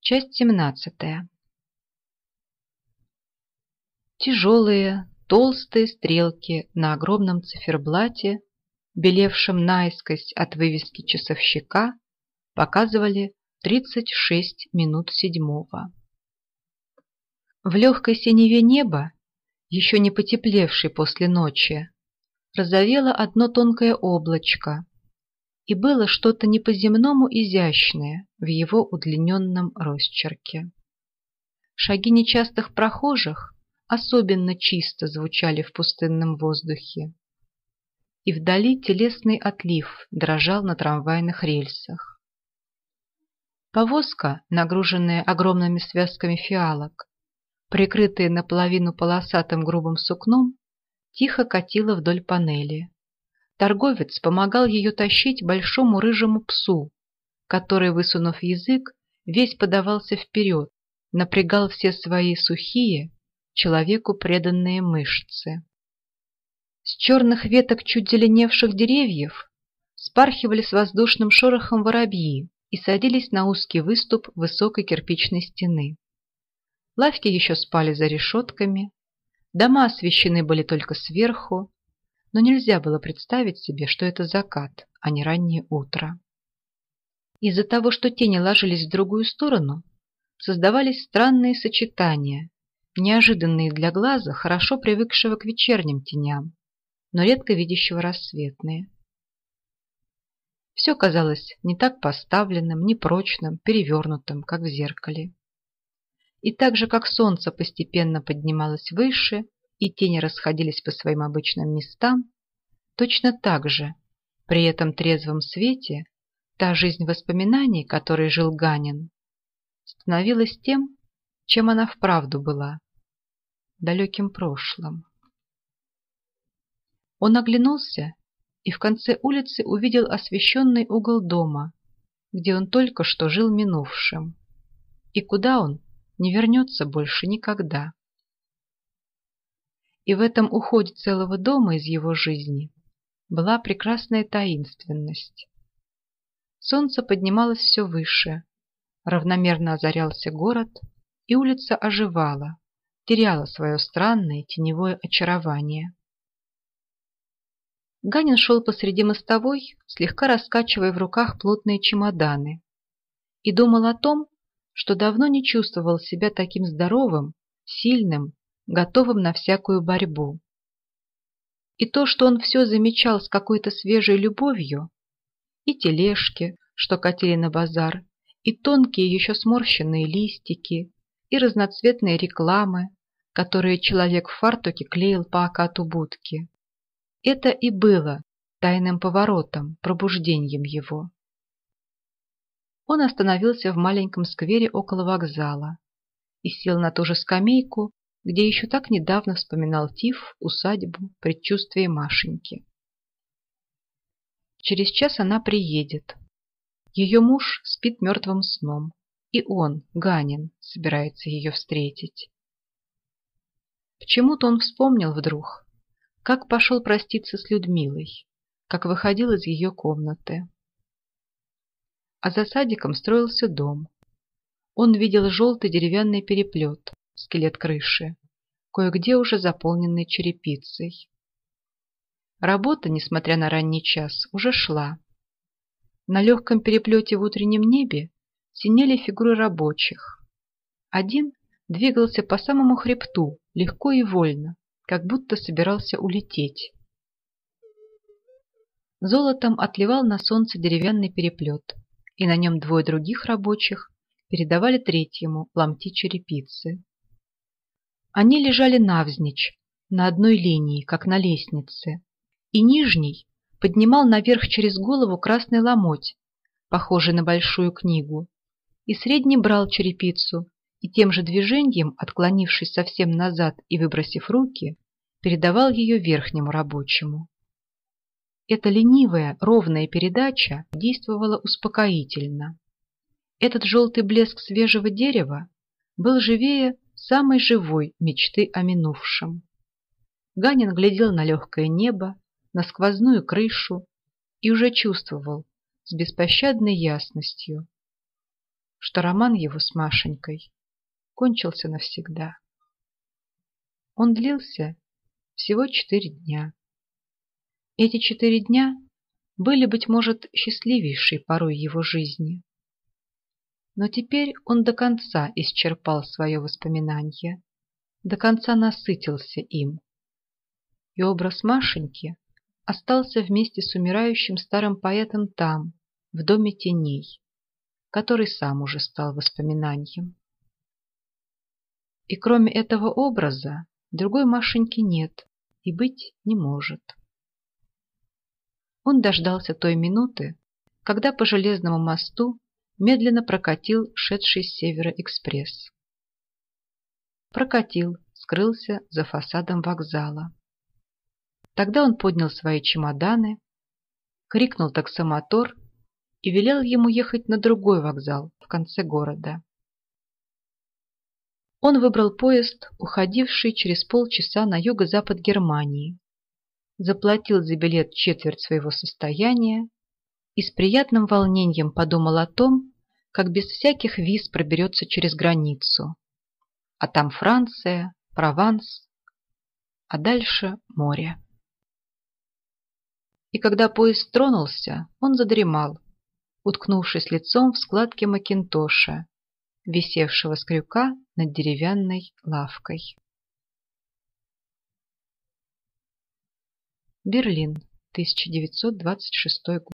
Часть 17. Тяжелые, толстые стрелки на огромном циферблате, белевшем наискось от вывески часовщика, показывали 36 минут седьмого. В легкой синеве неба, еще не потеплевшей после ночи, розовело одно тонкое облачко, и было что-то не по-земному изящное в его удлиненном росчерке. Шаги нечастых прохожих особенно чисто звучали в пустынном воздухе, и вдали телесный отлив дрожал на трамвайных рельсах. Повозка, нагруженная огромными связками фиалок, прикрытая наполовину полосатым грубым сукном, тихо катила вдоль панели. Торговец помогал ее тащить большому рыжему псу, который, высунув язык, весь подавался вперед, напрягал все свои сухие, человеку преданные мышцы. С черных веток чуть зеленевших деревьев спархивали с воздушным шорохом воробьи и садились на узкий выступ высокой кирпичной стены. Лавки еще спали за решетками, дома освещены были только сверху, но нельзя было представить себе, что это закат, а не раннее утро. Из-за того, что тени ложились в другую сторону, создавались странные сочетания, неожиданные для глаза, хорошо привыкшего к вечерним теням, но редко видящего рассветные. Все казалось не так поставленным, непрочным, перевернутым, как в зеркале. И так же, как солнце постепенно поднималось выше, и тени расходились по своим обычным местам, точно так же, при этом трезвом свете, та жизнь воспоминаний, которой жил Ганин, становилась тем, чем она вправду была – далеким прошлым. Он оглянулся и в конце улицы увидел освещенный угол дома, где он только что жил минувшим, и куда он не вернется больше никогда. И в этом уходе целого дома из его жизни была прекрасная таинственность. Солнце поднималось все выше, равномерно озарялся город, и улица оживала, теряла свое странное теневое очарование. Ганин шел посреди мостовой, слегка раскачивая в руках плотные чемоданы, и думал о том, что давно не чувствовал себя таким здоровым, сильным, готовым на всякую борьбу. И то, что он все замечал с какой-то свежей любовью, и тележки, что катили на базар, и тонкие еще сморщенные листики, и разноцветные рекламы, которые человек в фартуке клеил по окату будки. Это и было тайным поворотом, пробуждением его. Он остановился в маленьком сквере около вокзала и сел на ту же скамейку, где еще так недавно вспоминал Тиф, усадьбу, предчувствие Машеньки. Через час она приедет. Ее муж спит мертвым сном, и он, Ганин, собирается ее встретить. Почему-то он вспомнил вдруг, как пошел проститься с Людмилой, как выходил из ее комнаты. А за садиком строился дом. Он видел желтый деревянный переплет, скелет крыши, кое-где уже заполненный черепицей. Работа, несмотря на ранний час, уже шла. На легком переплете в утреннем небе синели фигуры рабочих. Один двигался по самому хребту, легко и вольно, как будто собирался улететь. Золотом отливал на солнце деревянный переплет, и на нем двое других рабочих передавали третьему ломти черепицы. Они лежали навзничь, на одной линии, как на лестнице, и нижний поднимал наверх через голову красный ломоть, похожий на большую книгу, и средний брал черепицу и тем же движением, отклонившись совсем назад и выбросив руки, передавал ее верхнему рабочему. Эта ленивая, ровная передача действовала успокоительно. Этот желтый блеск свежего дерева был живее самой живой мечты о минувшем. Ганин глядел на легкое небо, на сквозную крышу и уже чувствовал с беспощадной ясностью: что роман его с Машенькой кончился навсегда. Он длился всего 4 дня. Эти 4 дня были, быть может, счастливейшей порой его жизни. Но теперь он до конца исчерпал свое воспоминание, до конца насытился им. И образ Машеньки остался вместе с умирающим старым поэтом там, в доме теней, который сам уже стал воспоминанием. И кроме этого образа другой Машеньки нет и быть не может. Он дождался той минуты, когда по железному мосту медленно прокатил шедший с севера экспресс. Прокатил, скрылся за фасадом вокзала. Тогда он поднял свои чемоданы, крикнул таксомотор и велел ему ехать на другой вокзал в конце города. Он выбрал поезд, уходивший через полчаса на юго-запад Германии, заплатил за билет четверть своего состояния и с приятным волнением подумал о том, как без всяких виз проберется через границу. А там Франция, Прованс, а дальше море. И когда поезд тронулся, он задремал, уткнувшись лицом в складки макинтоша, висевшего с крюка над деревянной лавкой. Берлин, 1926 год.